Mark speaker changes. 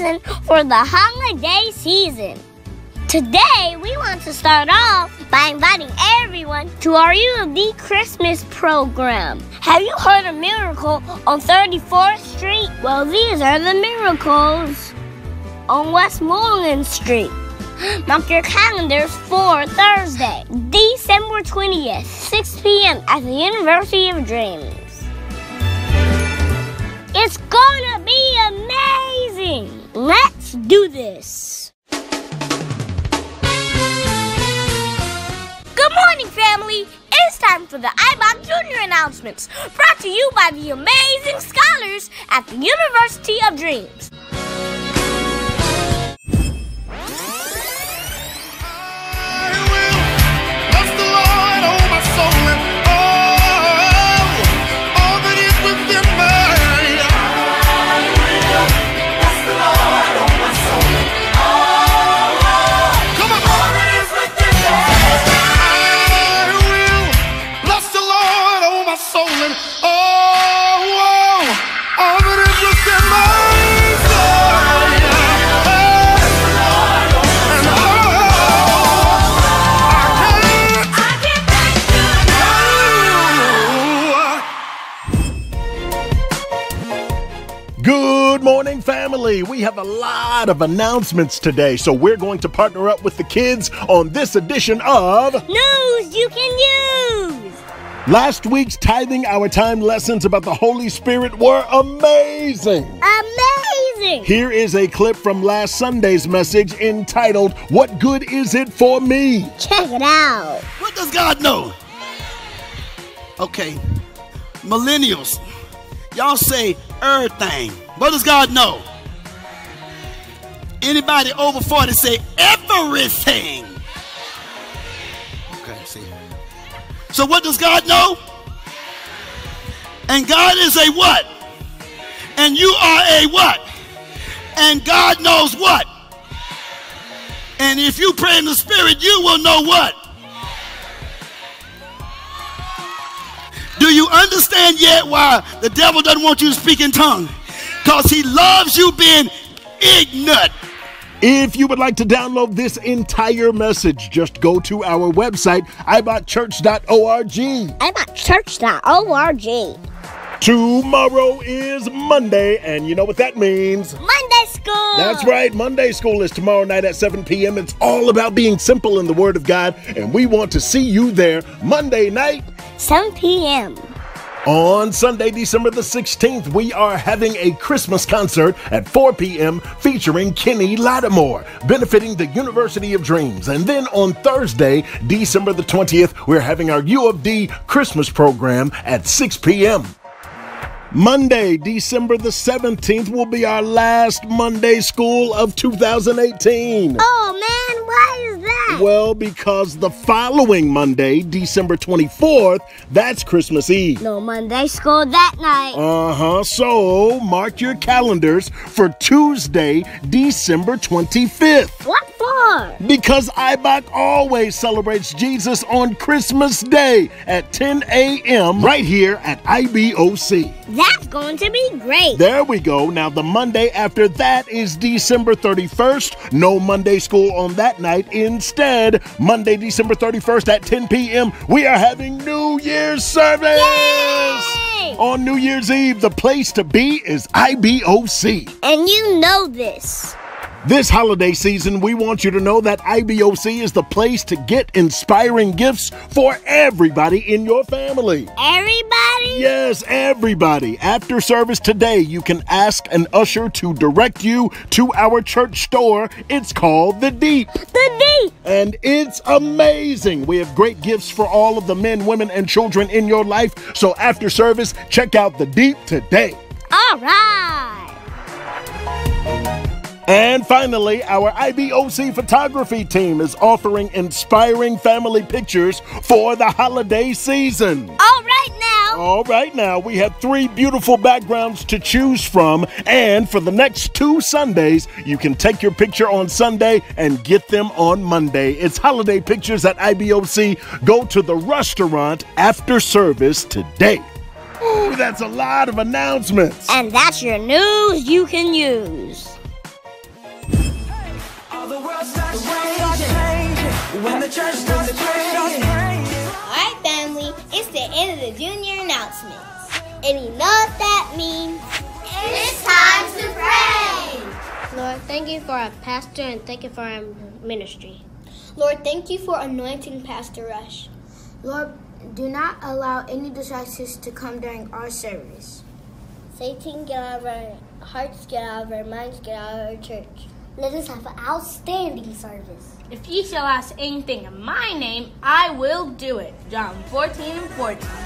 Speaker 1: season for the holiday season. Today, we want to start off by inviting everyone to our UOD Christmas program. Have you heard of Miracle on 34th Street? Well, these are the miracles on Westmoreland Street. Mark your calendars for Thursday, December 20th, 6 p.m. at the University of Dreams. It's gonna be amazing! Let's do this! Good morning, family! It's time for the IBOC Junior announcements, brought to you by the amazing scholars at the University of Dreams.
Speaker 2: Good morning, family. We have a lot of announcements today, so we're going to partner up with the kids on this edition of
Speaker 1: News You Can Use.
Speaker 2: Last week's Tithing Our Time lessons about the Holy Spirit were amazing.
Speaker 1: Amazing!
Speaker 2: Here is a clip from last Sunday's message entitled, "What Good Is It For Me?"
Speaker 1: Check it out.
Speaker 3: What does God know? Okay, millennials, y'all say everything. What does God know? Anybody over 40 say everything. Okay, see. So what does God know? And God is a what? And you are a what? And God knows what? And if you pray in the Spirit, you will know what? Do you understand yet why the devil doesn't want you to speak in tongues? Because he loves you being ignorant.
Speaker 2: If you would like to download this entire message, just go to our website, ibocchurch.org.
Speaker 1: ibocchurch.org.
Speaker 2: Tomorrow is Monday, and you know what that means.
Speaker 1: Monday School.
Speaker 2: That's right. Monday School is tomorrow night at 7 p.m. It's all about being simple in the Word of God, and we want to see you there Monday night,
Speaker 1: 7 p.m.
Speaker 2: On Sunday, December the 16th, we are having a Christmas concert at 4 p.m. featuring Kenny Lattimore, benefiting the University of Dreams. And then on Thursday, December the 20th, we're having our U of D Christmas program at 6 p.m. Monday, December the 17th, will be our last Monday School of 2018.
Speaker 1: Oh, man, why is that?
Speaker 2: Well, because the following Monday, December 24th, that's Christmas Eve.
Speaker 1: No Monday School that night.
Speaker 2: So mark your calendars for Tuesday, December 25th.
Speaker 1: What for?
Speaker 2: Because IBOC always celebrates Jesus on Christmas Day at 10 a.m. right here at IBOC.
Speaker 1: That's going to be great.
Speaker 2: There we go. Now, the Monday after that is December 31st. No Monday School on that night. Instead, Monday, December 31st at 10 p.m., we are having New Year's service.
Speaker 1: Yay!
Speaker 2: On New Year's Eve, the place to be is IBOC.
Speaker 1: And you know this.
Speaker 2: This holiday season, we want you to know that IBOC is the place to get inspiring gifts for everybody in your family.
Speaker 1: Everybody?
Speaker 2: Yes, everybody. After service today, you can ask an usher to direct you to our church store. It's called The Deep.
Speaker 1: The Deep.
Speaker 2: And it's amazing. We have great gifts for all of the men, women, and children in your life. So after service, check out The Deep today.
Speaker 1: All right.
Speaker 2: And finally, our IBOC photography team is offering inspiring family pictures for the holiday season.
Speaker 1: All right now.
Speaker 2: All right now, we have 3 beautiful backgrounds to choose from. And for the next 2 Sundays, you can take your picture on Sunday and get them on Monday. It's holiday pictures at IBOC. Go to the restaurant after service today. Ooh, that's a lot of announcements.
Speaker 1: And that's your news you can use.
Speaker 4: When the church starts praying.
Speaker 1: Alright, family, it's the end of the junior announcements. And you know what that means? It's time to pray!
Speaker 5: Lord, thank you for our pastor and thank you for our ministry.
Speaker 1: Lord, thank you for anointing Pastor Rush.
Speaker 5: Lord, do not allow any distractions to come during our service.
Speaker 1: Satan, get out of our hearts, get out of our minds, get out of our church. Let us have an outstanding service.
Speaker 6: If ye shall ask anything in my name, I will do it. John 14:14.